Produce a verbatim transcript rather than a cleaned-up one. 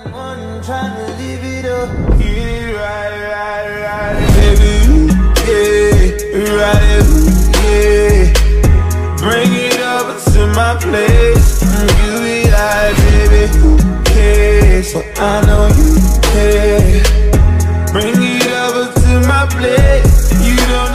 One trying to live it up, get it right, right, right, baby. Yeah, right, yeah. Bring it over to my place. You be like, baby, yeah. So I know you care. Bring it over to my place. You don't